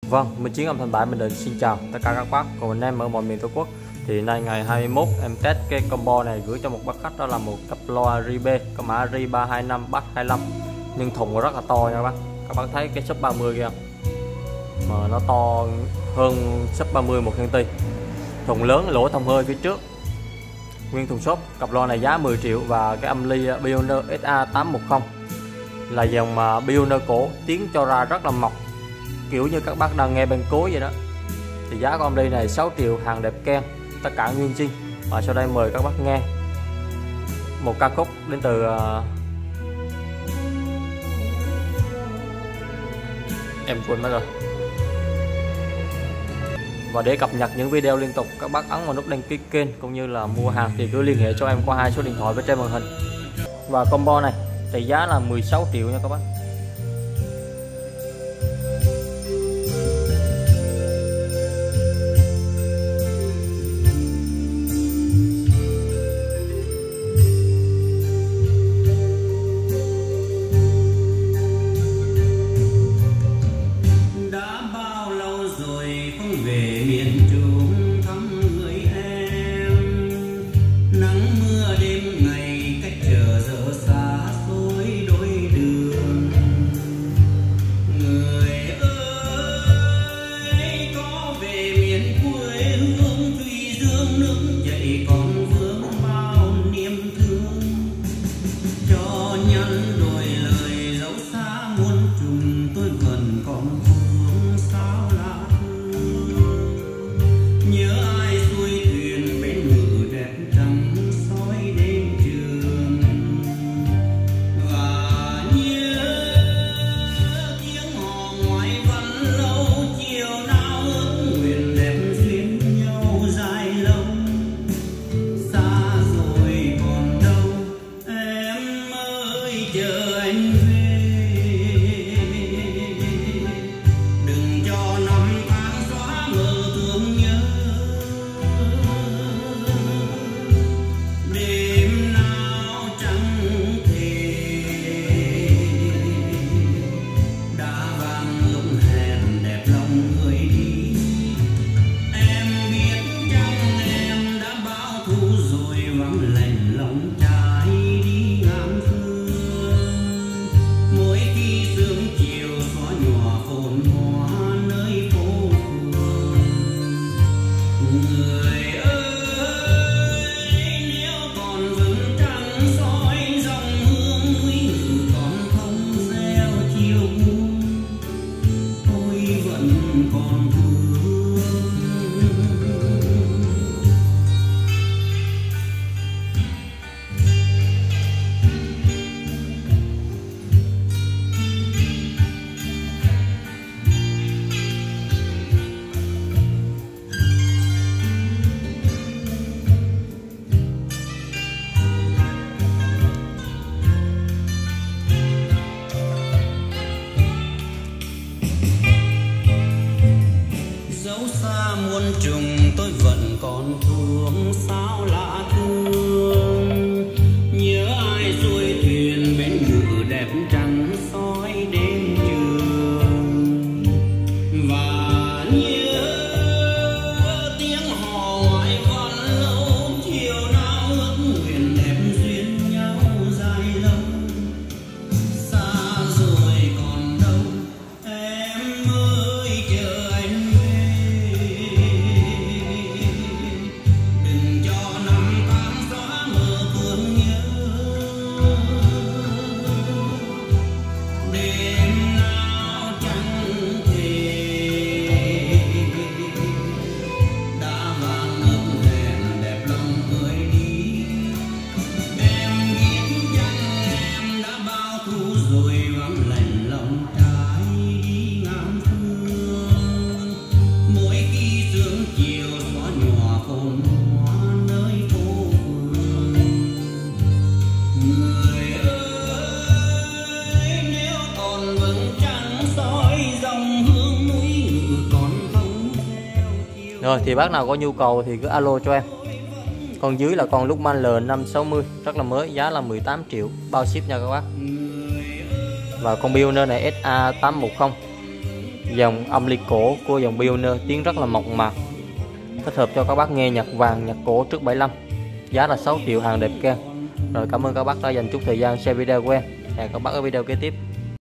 Vâng, mình Chiến Âm Thanh Bãi mình xin chào tất cả các bác cùng anh em ở mọi miền Tổ quốc. Thì nay ngày 21 em test cái combo này gửi cho một bác khách, đó là một cặp loa Ribe có mã RI325 Bass 25, nhưng thùng rất là to nha các bác. Các bác thấy cái sub 30 kia mà nó to hơn sub 30 1cm. Thùng lớn, lỗ thông hơi phía trước, nguyên thùng xốp. Cặp loa này giá 10 triệu và cái âm ly Pioneer SA810 là dòng mà Pioneer cổ, tiếng cho ra rất là mộc, kiểu như các bác đang nghe bên cối vậy đó. Thì giá của âm ly này 6 triệu, hàng đẹp ken, tất cả nguyên zin. Và sau đây mời các bác nghe một ca khúc đến từ em quên mất rồi. Và để cập nhật những video liên tục, các bác ấn vào nút đăng ký kênh cũng như là mua hàng thì cứ liên hệ cho em qua 2 số điện thoại bên trên màn hình. Và combo này thì giá là 16 triệu nha các bác. Về miền Trung thăm người em, nắng mưa đêm ngày cách chờ giờ xa xôi đôi đường. Người ơi có về miền quê hương Thủy Dương, nước chảy còn vương bao niềm thương. Cho nhân đôi lời dấu xa muôn trùng, tôi vẫn còn thương sao lạ. Nhớ ai xuôi thuyền bến ngự đẹp trăng soi đêm trường, và nhớ tiếng hò ngoài văn lâu chiều nào ước nguyện đẹp duyên nhau dài lâu. Xa rồi còn đâu em ơi, chờ anh về, đừng cho năm tháng xóa mờ thương nhớ. Đêm nào trăng thề đã vang ước hẹn đẹp lòng người đi. Em biết chăng em đã bao thu rồi vắng lạnh lòng trai đi ngàn phương. Mỗi khi sương chiều xóa nhòa phồn hoa nơi phố phường. Người còn thương. Dẫu xa muôn trùng tôi vẫn còn thương sao lạ thương. Nhớ ai xuôi thuyền bến ngự đẹp trăng soi đêm trường, và nhớ tiếng hò ngoài văn lâu chiều nào ước nguyện đẹp duyên nhau dài lâu. Xa rồi còn đâu em ơi, chờ anh Rồi thì bác nào có nhu cầu thì cứ alo cho em. Con dưới là con Luckman L560 rất là mới, giá là 18 triệu bao ship nha các bác. Và con Pioneer này SA810 Dòng âm ly cổ của dòng Pioneer tiếng rất là mộc mạc, thích hợp cho các bác nghe nhạc vàng, nhạc cổ trước 75. Giá là 6 triệu, hàng đẹp keng. Rồi cảm ơn các bác đã dành chút thời gian xem video của em. Hẹn các bác ở video kế tiếp.